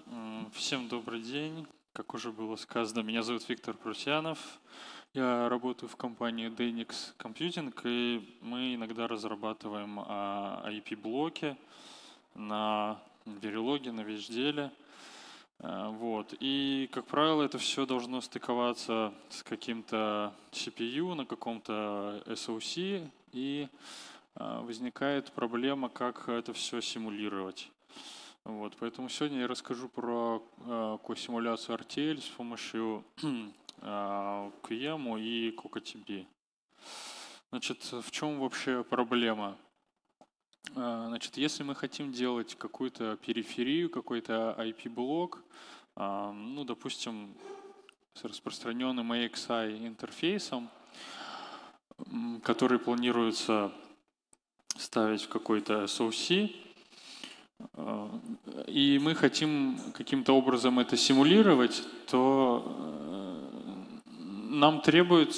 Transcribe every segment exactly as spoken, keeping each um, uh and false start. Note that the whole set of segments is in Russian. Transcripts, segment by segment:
М, Всем добрый день. Как уже было сказано, меня зовут Виктор Прусянов. Я работаю в компании Denix Computing, и мы иногда разрабатываем а, ай пи-блоки на Verilog, на вещделе. А, Вот. И, как правило, это все должно стыковаться с каким-то си пи ю на каком-то эс о си, и а, возникает проблема, как это все симулировать. Вот, поэтому сегодня я расскажу про э, ко-симуляцию ар ти эль с помощью э, кью эм и кокотиби. Значит, в чем вообще проблема? Э, Значит, если мы хотим делать какую-то периферию, какой-то ай пи-блок, э, ну, допустим, с распространенным эй икс ай интерфейсом, м, который планируется ставить в какой-то эс о си, и мы хотим каким-то образом это симулировать, то э, нам требуется,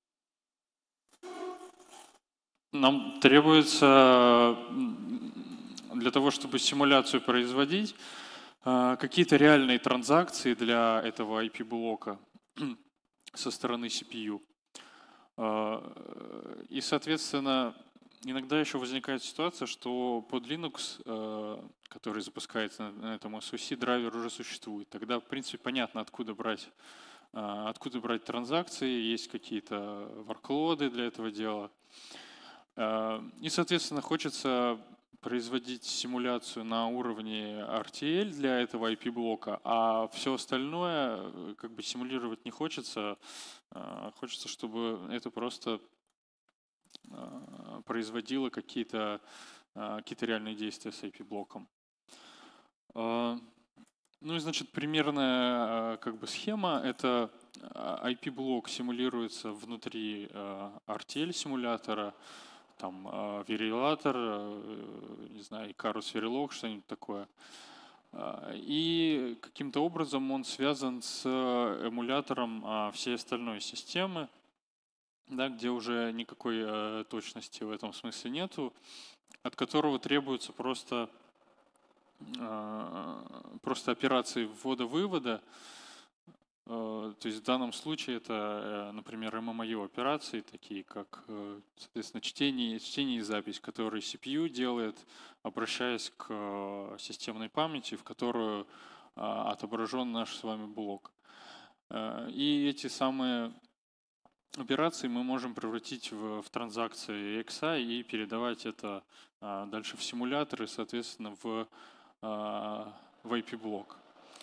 нам требуется для того, чтобы симуляцию производить, э, какие-то реальные транзакции для этого ай пи-блока со стороны си пи ю. Э, И, соответственно, иногда еще возникает ситуация, что под Linux, э, который запускается на на этом эс о си, драйвер уже существует. Тогда, в принципе, понятно, откуда брать, э, откуда брать транзакции, есть какие-то ворклоды для этого дела. Э, И, соответственно, хочется производить симуляцию на уровне ар ти эль для этого ай пи-блока, а все остальное э, как бы симулировать не хочется. Э, Хочется, чтобы это просто э, производило какие-то э, какие-то реальные действия с ай пи-блоком. Э, Ну и, значит, примерная э, как бы схема — это э, ай пи-блок симулируется внутри э, ар ти эль-симулятора, там э, Verilator, э, не знаю, Icarus Verilog, что-нибудь такое. Э, И каким-то образом он связан с эмулятором э, всей остальной системы, да, где уже никакой э, точности в этом смысле нету, от которого требуются просто, э, просто операции ввода-вывода. Э, То есть в данном случае это, э, например, эм эм ай операции, такие как, э, соответственно, чтение, чтение и запись, которые си пи ю делает, обращаясь к э, системной памяти, в которую э, отображен наш с вами блок. Э, И эти самые операции мы можем превратить в, в транзакции эй икс ай и передавать это а, дальше в симулятор и, соответственно, в, а, в ай пи-блок.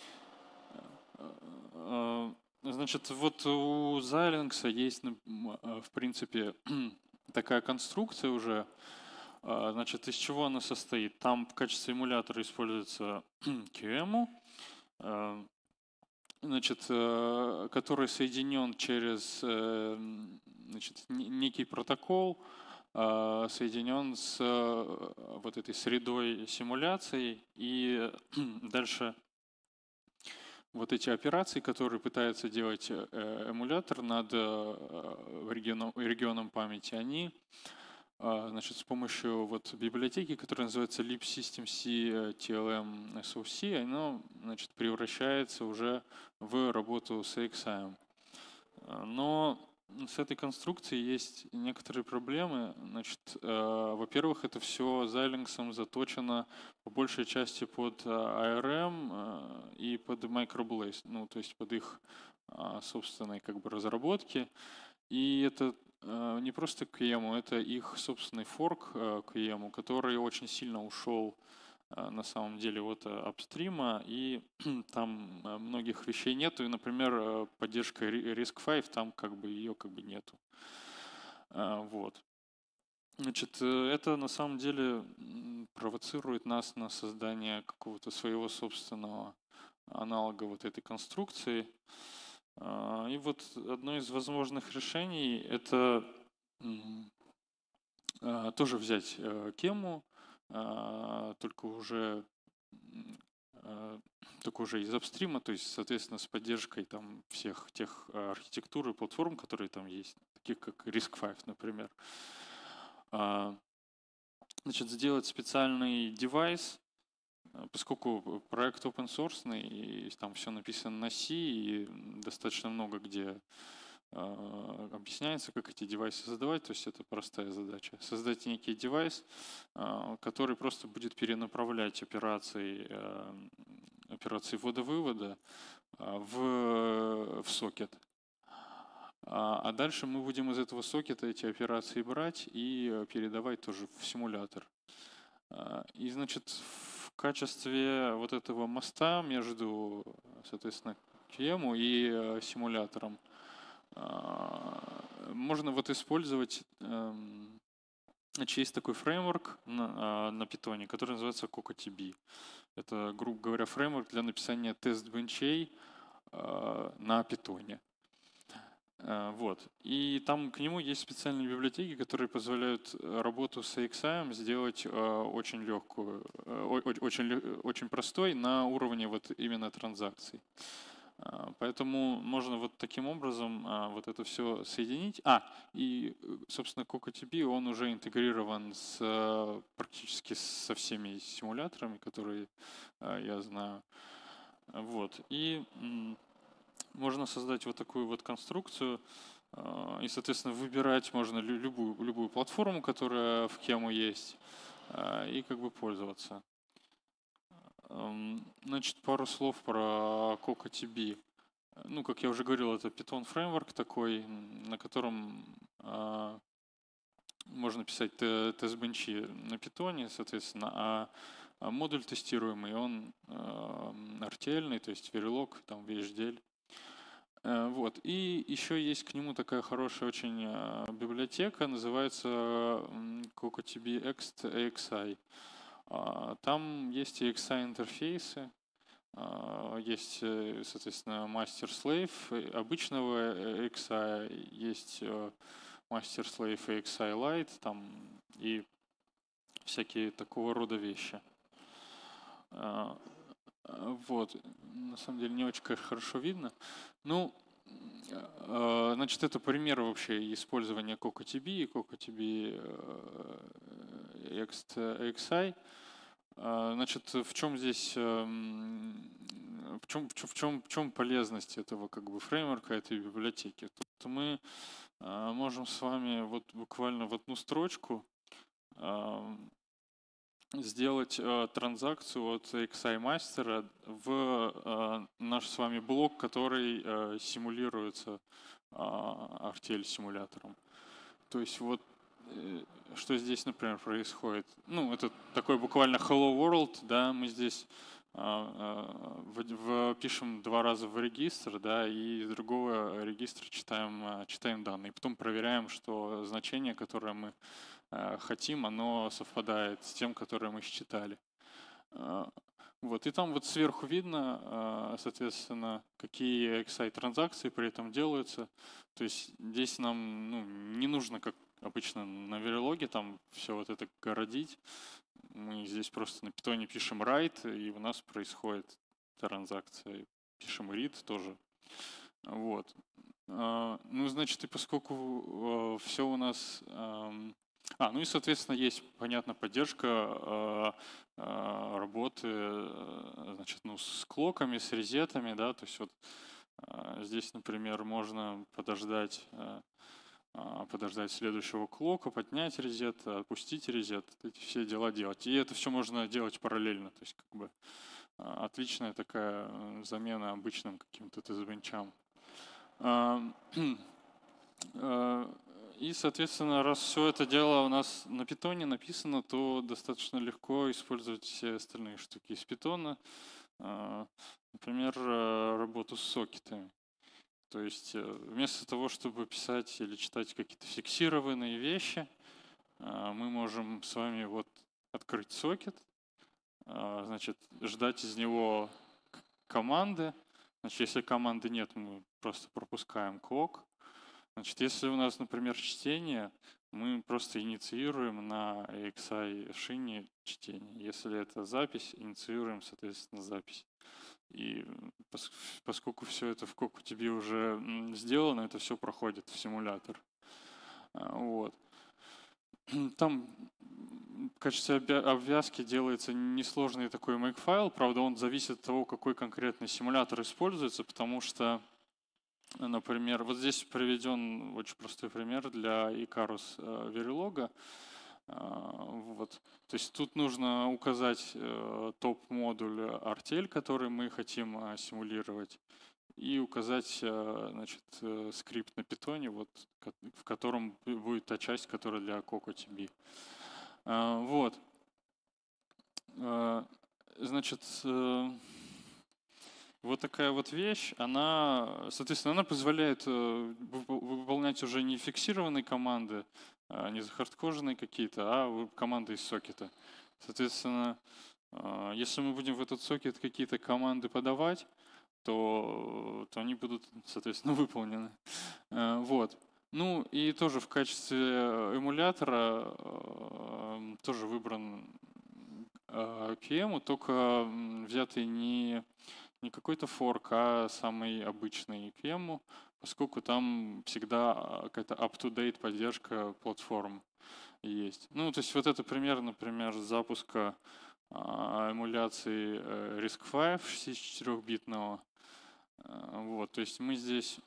А, Значит, вот у Xilinx есть, м, а, в принципе, такая конструкция уже. А, Значит, из чего она состоит? Там в качестве эмулятора используется кью эм, а, значит, э, который соединен через э, значит, н- некий протокол, э, соединен с э, вот этой средой симуляции, и дальше вот эти операции, которые пытается делать э, эмулятор над э, регионом, регионом памяти, они э, значит, с помощью вот библиотеки, которая называется libsystemc ти эл эм эс о си, оно, значит, превращается уже в работу с эй икс ай. Но с этой конструкцией есть некоторые проблемы. Значит, э, во-первых, это все Xilinx заточено по большей части под э, эй ар эм э, и под Microblaze, ну, то есть под их а, собственной как бы разработки. И это э, не просто кью эм, это их собственный форк э, кью эм, который очень сильно ушел э, на самом деле от э, апстрима, и там э, многих вещей нету. И, например, э, поддержка ри- риск пять, там как бы ее как бы нету. А, Вот. Значит, э, это на самом деле м, провоцирует нас на создание какого-то своего собственного аналога вот этой конструкции. А, И вот одно из возможных решений — это м, а, тоже взять э, тему, а, только уже м, а, только уже из апстрима, то есть, соответственно, с поддержкой там всех тех а, архитектур и платформ, которые там есть, таких как риск пять, например. А, Значит, сделать специальный девайс, Поскольку проект open source, и там все написано на C, и достаточно много где э, объясняется, как эти девайсы создавать, то есть это простая задача. Создать некий девайс, э, который просто будет перенаправлять операции, э, операции ввода-вывода э, в, в сокет. А дальше мы будем из этого сокета эти операции брать и передавать тоже в симулятор. И, значит, в качестве вот этого моста между, соответственно, кью эм и симулятором можно вот использовать, значит, есть такой фреймворк на, на Python, который называется CocoaDB. Это, грубо говоря, фреймворк для написания тест-бенчей на Python. Вот. И там к нему есть специальные библиотеки, которые позволяют работу с эй икс ай сделать очень легкую, очень, очень простой на уровне вот именно транзакций. Поэтому можно вот таким образом вот это все соединить. А, и, собственно, CocoaDB, он уже интегрирован с, практически со всеми симуляторами, которые я знаю. Вот. И можно создать вот такую вот конструкцию, и, соответственно, выбирать можно любую, любую платформу, которая в Кему есть, и как бы пользоваться. Значит, пару слов про CocoaDB. Ну, как я уже говорил, это Python фреймворк такой, на котором можно писать тест-бенчи на Python, соответственно, а модуль тестируемый, он ар ти эль-ный, то есть Verilog, там ви эйч ди эль. Вот. И еще есть к нему такая хорошая очень библиотека, называется CocoaDB Ext эй икс ай. Там есть эй икс ай-интерфейсы, есть, соответственно, master-slave обычного эй икс ай, есть master-slave эй икс ай Lite там, и всякие такого рода вещи. Вот, на самом деле не очень, конечно, хорошо видно. Ну, значит, это пример вообще использования CocoaDB и CocoaDB Ext эй икс ай. Значит, в чем здесь, в чем, в чем, в чем полезность этого как бы фреймворка, этой библиотеки? Тут мы можем с вами вот буквально в одну строчку сделать э, транзакцию от эй икс ай мастера в э, наш с вами блок, который э, симулируется э, ар ти эль-симулятором. То есть вот э, что здесь, например, происходит. Ну, это такой буквально hello world, да, мы здесь э, э, в, в, пишем два раза в регистр, да, и из другого регистра читаем, читаем данные. Потом проверяем, что значение, которое мы хотим, оно совпадает с тем, которое мы считали. Вот. И там вот сверху видно, соответственно, какие эй икс ай-транзакции при этом делаются. То есть здесь нам ну, не нужно, как обычно на Verilog, там все вот это городить. Мы здесь просто на Python пишем write, и у нас происходит транзакция. Пишем read тоже. Вот. Ну, значит, и поскольку все у нас... А, ну и, соответственно, есть, понятно, поддержка э, э, работы э, значит, ну, с клоками, с резетами, да, то есть вот э, здесь, например, можно подождать, э, подождать следующего клока, поднять резет, отпустить резет, эти все дела делать. И это все можно делать параллельно, то есть как бы э, отличная такая замена обычным каким-то тест-бенчам. И, соответственно, раз все это дело у нас на Python написано, то достаточно легко использовать все остальные штуки из Python. Например, работу с сокетами. То есть вместо того, чтобы писать или читать какие-то фиксированные вещи, мы можем с вами вот открыть сокет, значит, ждать из него команды. Значит, если команды нет, мы просто пропускаем clock. Значит, если у нас, например, чтение, мы просто инициируем на эй икс ай-шине чтение. Если это запись, инициируем, соответственно, запись. И поскольку все это в CocoaDB уже сделано, это все проходит в симулятор. Вот. там в качестве обвязки делается несложный такой makefile, правда, он зависит от того, какой конкретный симулятор используется, потому что, например, вот здесь приведен очень простой пример для Icarus Verilog. Вот. То есть тут нужно указать топ-модуль ар ти эл, который мы хотим симулировать, и указать, значит, скрипт на питоне, вот, в котором будет та часть, которая для CocoaDB. Вот. Значит, вот такая вот вещь, она, соответственно, она позволяет выполнять уже не фиксированные команды, не захардкоженные какие-то, а команды из сокета. Соответственно, если мы будем в этот сокет какие-то команды подавать, то, то они будут, соответственно, выполнены. Вот. Ну и тоже в качестве эмулятора тоже выбран пи эм, только взятый не, не какой-то форк, а самый обычный пи эм, поскольку там всегда какая-то up-to-date поддержка платформ есть. Ну, то есть вот это пример, например, запуска эмуляции RISC-V шестьдесят четырёхбитного. Вот, то есть мы здесь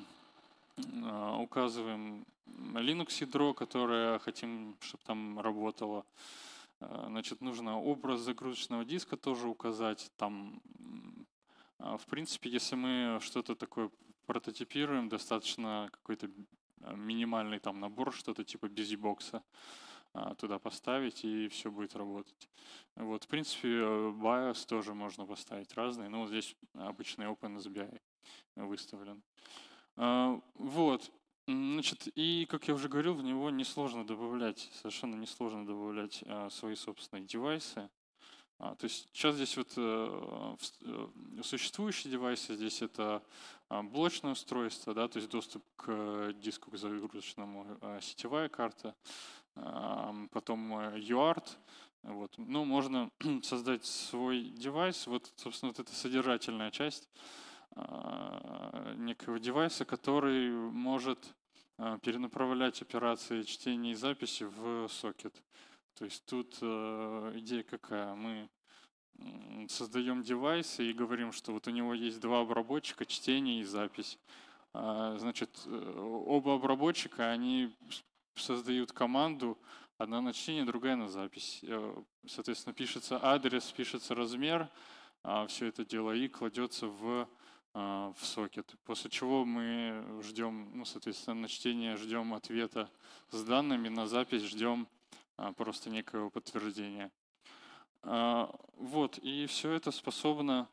указываем Linux ядро, которое хотим, чтобы там работало. Значит, нужно образ загрузочного диска тоже указать. Там, в принципе, если мы что-то такое прототипируем, достаточно какой-то минимальный там набор, что-то типа BusyBox туда поставить, и все будет работать. Вот, в принципе, BIOS тоже можно поставить разные, но вот здесь обычный OpenSBI выставлен. Вот, значит, и, как я уже говорил, в него несложно добавлять, совершенно несложно добавлять свои собственные девайсы. То есть сейчас здесь вот существующие девайсы, здесь это блочное устройство, да, то есть доступ к диску, к загрузочному, сетевая карта, потом ю арт. Вот. Ну, можно создать свой девайс. Вот, собственно, вот эта содержательная часть некого девайса, который может перенаправлять операции чтения и записи в сокет. То есть тут идея какая? Мы создаем девайс и говорим, что вот у него есть два обработчика, чтение и запись. Значит, оба обработчика, они создают команду, одна на чтение, другая на запись. Соответственно, пишется адрес, пишется размер, все это дело и кладется в, в сокет. После чего мы ждем, ну, соответственно, на чтение ждем ответа с данными, на запись ждем просто некого подтверждения. Вот, и все это способно,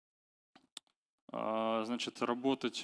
значит, работать,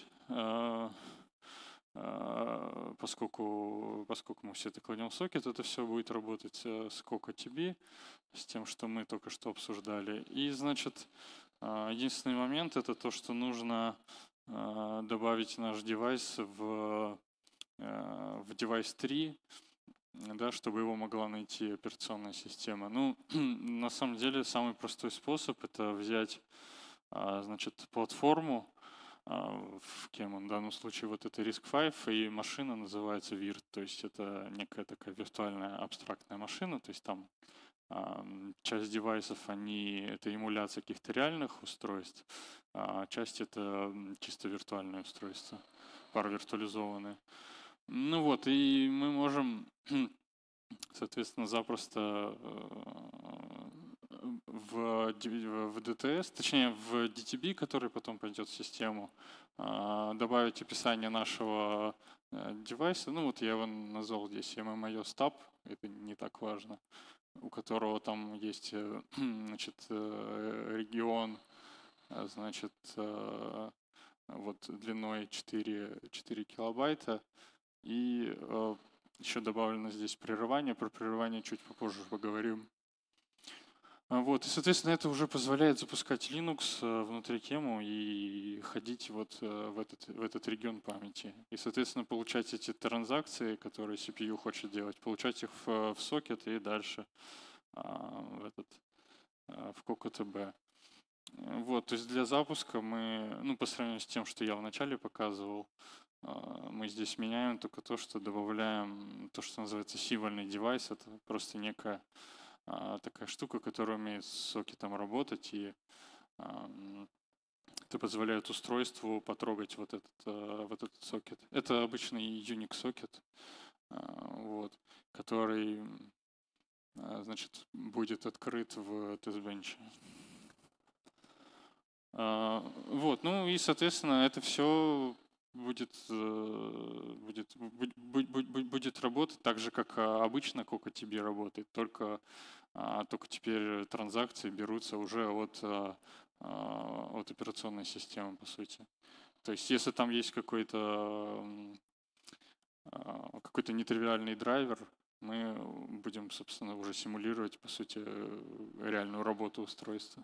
поскольку, поскольку мы все это кладем в сокет, это все будет работать с CocoaDB, с тем, что мы только что обсуждали. И, значит, единственный момент — это то, что нужно добавить наш девайс в, в девайс три, да, чтобы его могла найти операционная система. Ну, на самом деле, самый простой способ — это взять, значит, платформу, в кем в данном случае вот это RISC-V, и машина называется virt, то есть это некая такая виртуальная абстрактная машина, то есть там часть девайсов, они, это эмуляция каких-то реальных устройств, а часть это чисто виртуальные устройства, паравиртуализованные. Ну вот, и мы можем, соответственно, запросто в, в ди ти эс, точнее в ди ти би, который потом пойдет в систему, добавить описание нашего девайса. Ну вот я его назвал здесь эм эм ай о стаб, это не так важно, у которого там есть, значит, регион, значит, вот длиной четыре, четыре килобайта, и еще добавлено здесь прерывание. Про прерывание чуть попозже поговорим. Вот, и, соответственно, это уже позволяет запускать Linux внутри кему и ходить вот в этот, в этот регион памяти. И, соответственно, получать эти транзакции, которые си пи ю хочет делать, получать их в, в сокет и дальше в, этот, в CocoaDB. Вот, то есть для запуска мы, ну, по сравнению с тем, что я вначале показывал, Мы здесь меняем только то, что добавляем то, что называется символьный девайс. Это просто некая такая штука, которая умеет с сокетом работать, и это позволяет устройству потрогать вот этот, вот этот сокет. Это обычный Unix сокет, вот, который, значит, будет открыт в TestBench. Вот, ну и, соответственно, это все будет, будет, будет, будет работать так же, как обычно CocoaDB работает, только, только теперь транзакции берутся уже от, от операционной системы, по сути. То есть если там есть какой-то какой-то нетривиальный драйвер, мы будем, собственно, уже симулировать, по сути, реальную работу устройства.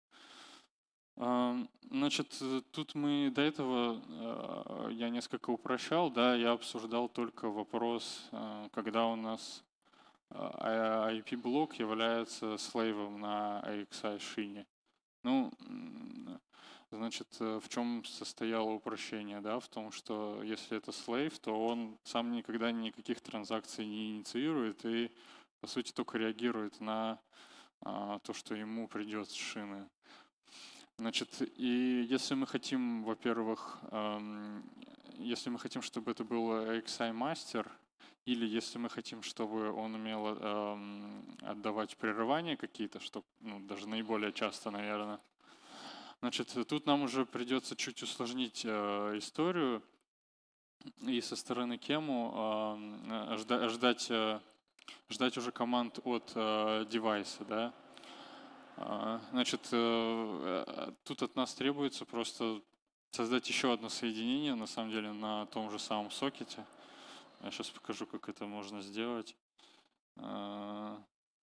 Значит, тут мы до этого, я несколько упрощал, да, я обсуждал только вопрос, когда у нас ай пи-блок является слейвом на эй икс ай-шине. Ну, значит, в чем состояло упрощение, да, в том, что если это слейв, то он сам никогда никаких транзакций не инициирует и, по сути, только реагирует на то, что ему придет с шины. Значит, и если мы хотим, во-первых, если мы хотим, чтобы это был эй икс ай-мастер, или если мы хотим, чтобы он умел отдавать прерывания какие-то, что ну, даже наиболее часто, наверное, значит, тут нам уже придется чуть усложнить историю и со стороны кему ждать, ждать уже команд от девайса, да. Значит, тут от нас требуется просто создать еще одно соединение, на самом деле, на том же самом сокете. Я сейчас покажу, как это можно сделать. Да.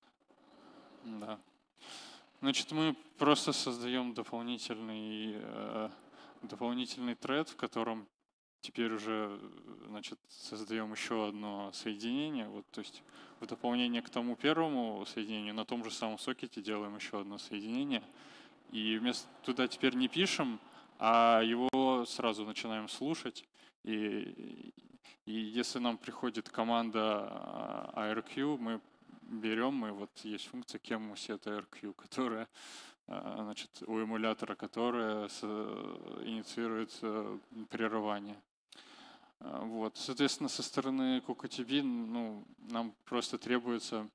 Значит, мы просто создаем дополнительный, дополнительный тред, в котором теперь уже, значит, создаем еще одно соединение. Вот, то есть в дополнение к тому первому соединению на том же самом сокете делаем еще одно соединение. И вместо туда теперь не пишем, а его сразу начинаем слушать. И, и если нам приходит команда эй ар кью, мы берем, мы вот есть функция kemuset эй ар кью, которая, значит, у эмулятора, которая инициирует прерывание. Вот. Соответственно, со стороны CocoaDB ну, нам просто требуется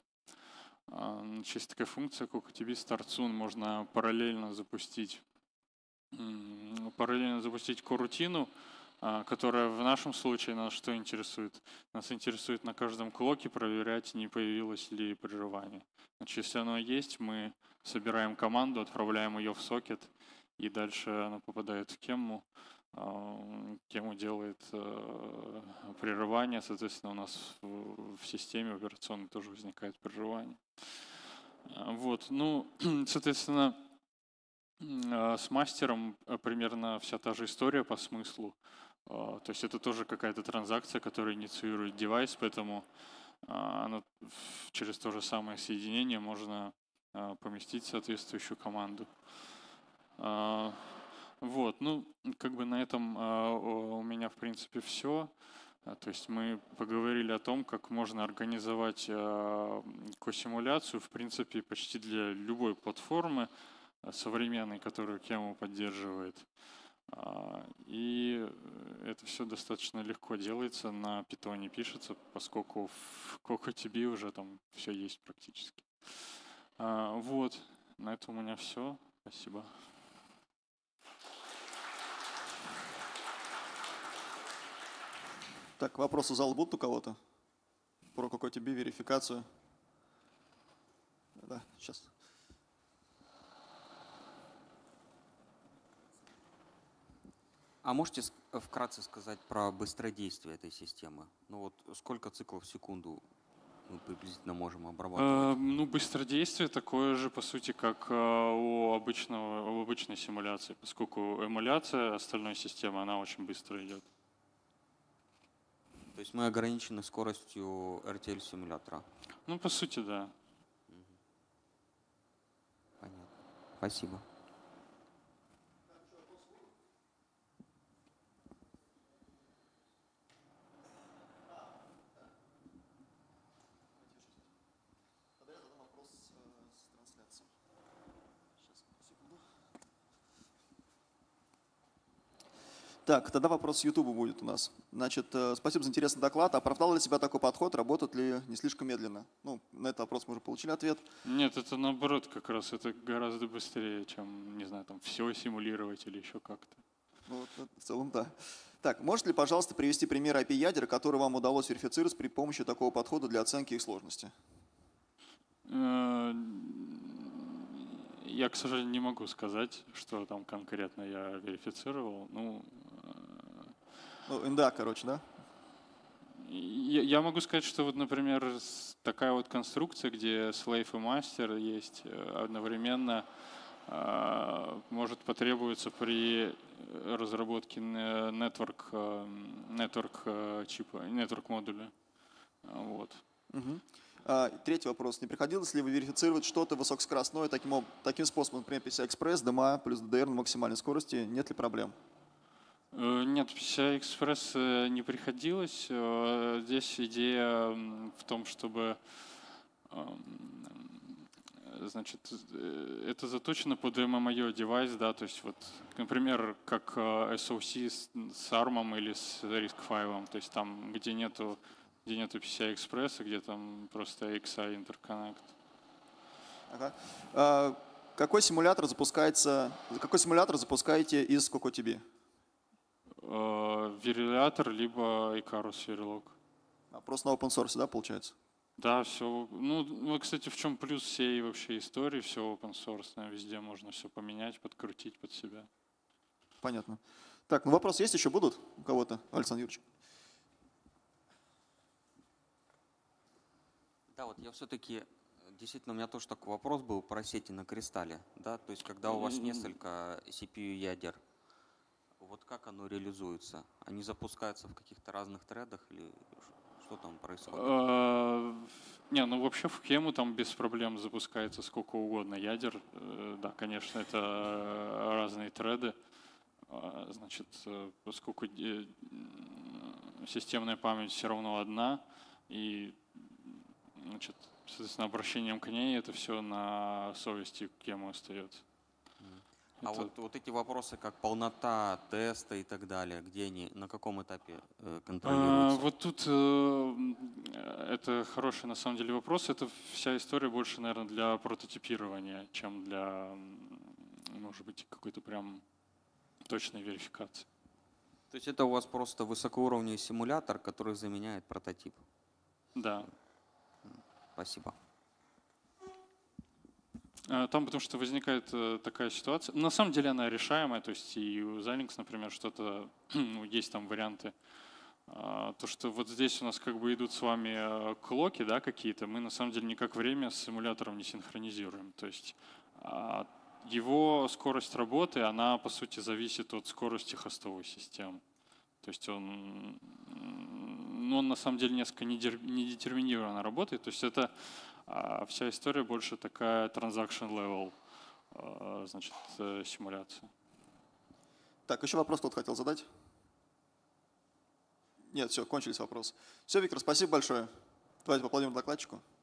есть такая функция CocoaDB Start Soon. Можно параллельно запустить, параллельно запустить корутину, которая в нашем случае нас что интересует? Нас интересует на каждом клоке проверять, не появилось ли прерывание. Значит, если оно есть, мы собираем команду, отправляем ее в сокет, и дальше она попадает в кему. Кему делает э, прерывание, соответственно, у нас в, в системе операционной тоже возникает прерывание. Вот, ну, соответственно, э, с мастером примерно вся та же история по смыслу. Э, то есть это тоже какая-то транзакция, которая инициирует девайс, поэтому э, она, через то же самое соединение можно э, поместить соответствующую команду. Э, Вот, ну, как бы на этом uh, у меня, в принципе, все. То есть мы поговорили о том, как можно организовать uh, косимуляцию, в принципе, почти для любой платформы современной, которую Kemu поддерживает. Uh, и это все достаточно легко делается, на Python пишется, поскольку в CocoaDB уже там все есть практически. Uh, вот, на этом у меня все. Спасибо. Так, вопросы зал будут у кого-то? Про CocoaDB, верификацию? Да, сейчас. А можете вкратце сказать про быстродействие этой системы? Ну вот сколько циклов в секунду мы приблизительно можем обрабатывать? Э, ну, быстродействие такое же, по сути, как у, обычного, у обычной симуляции, поскольку эмуляция остальной системы, она очень быстро идет. То есть мы ограничены скоростью эр ти эл-симулятора? Ну, по сути, да. Понятно. Спасибо. Так, тогда вопрос с YouTube будет у нас. Значит, э, спасибо за интересный доклад. Оправдал ли себя такой подход? Работает ли не слишком медленно? Ну, на этот вопрос мы уже получили ответ. Нет, это наоборот как раз, это гораздо быстрее, чем, не знаю, там все симулировать или еще как-то. Ну, вот, в целом, да. Так, можете ли, пожалуйста, привести пример ай пи-ядер, который вам удалось верифицировать при помощи такого подхода для оценки их сложности? Э, Я, к сожалению, не могу сказать, что там конкретно я верифицировал. Ну, Ну, эн дэ а, короче, да? Я, я могу сказать, что вот, например, с- такая вот конструкция, где slave и мастер есть э, одновременно, а, может потребоваться при разработке не- network, э, network э, чипа, network модуля. А, Вот. Мгм. А, третий вопрос. Не приходилось ли вы верифицировать что-то высокоскоростное таким, об- таким способом, например, пи си ай-экспресс, ди эм эй плюс ди ди эр на максимальной скорости? Нет ли проблем? Э, Нет, пи си ай-экспресс э, не приходилось. Э, Здесь идея м, в том, чтобы эм, значит, э, это заточено под эм эм ай о девайс, да, то есть вот, например, как э, эс о си с, с арм или с RISC-V, то есть там, где нету, где нету пи си ай-экспресса, где там просто икс ай интерконнект. Ага. А, какой симулятор запускается, какой симулятор запускаете из CocoDB? Верилятор, либо Icarus Verilog. А, просто на open source, да, получается? Да, все. Ну, ну, кстати, в чем плюс всей вообще истории, все open source, везде можно все поменять, подкрутить под себя. Понятно. Так, ну вопросы есть еще будут у кого-то, Александр Юрьевич? Да, вот я все-таки, действительно, у меня тоже такой вопрос был про сети на кристалле. Да? То есть когда у вас М. несколько си пи ю-ядер, вот как оно реализуется? Они запускаются в каких-то разных тредах или ш- что там происходит? Э, Не, ну вообще в Хему там без проблем запускается сколько угодно ядер. Э, Да, конечно, это э, разные треды. А, Значит, э, поскольку э, м, системная память все равно одна, и, значит, соответственно, обращением к ней это все на совести Кему остается. А Это- вот, вот эти вопросы, как полнота теста и так далее, где они, на каком этапе э, А, контролируются? Вот тут э, м, э, это хороший на самом деле вопрос. Это вся история больше, наверное, для прототипирования, чем для, м, может быть, какой-то прям точной верификации. То есть это у вас просто высокоуровневый симулятор, который заменяет прототип. Да. Спасибо. А, Там потому что возникает э, такая ситуация. На самом деле она решаемая, то есть и у Xilinx, например, что-то, ну, есть там варианты. А, То, что вот здесь у нас как бы идут с вами э, клоки, да, какие-то, мы на самом деле никак время с симулятором не синхронизируем. То есть а, его скорость работы, она по сути зависит от скорости хостовой системы. То есть он, м, ну, он на самом деле несколько недер- недетерминированно работает. То есть это а, вся история больше такая transaction level, а, значит, э, симуляция. Так, еще вопрос кто-то хотел задать? Нет, все, кончились вопросы. Все, Виктор, спасибо большое. Давайте поаплодируем докладчику.